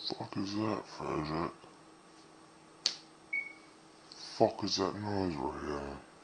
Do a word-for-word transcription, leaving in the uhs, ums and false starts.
Fuck is that, Frederick? Fuck is that noise right here?